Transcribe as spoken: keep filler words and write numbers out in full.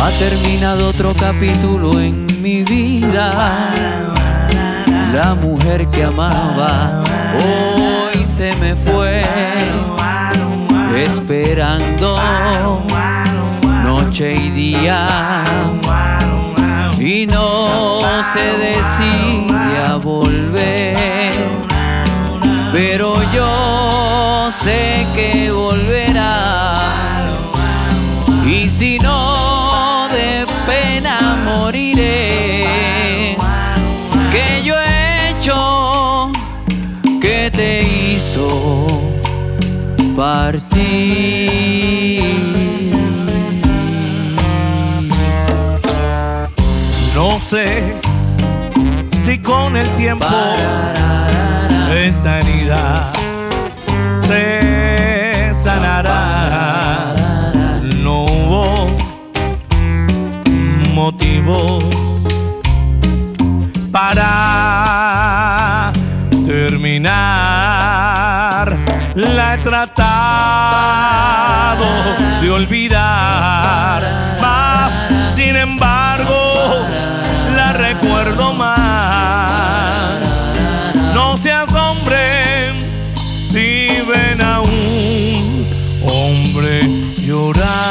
Ha terminado otro capítulo en mi vida. La mujer que amaba hoy se me fue, esperando noche y día, y no se decide a volver, pero yo sé que volverá. Y si no, de pena moriré. Que yo he hecho que te hizo partir. No sé si con el tiempo esta herida se sanará. No hubo motivos para terminar. La he tratado de olvidar, mas sin embargo la recuerdo más. No se asombren si ven a un hombre llorar.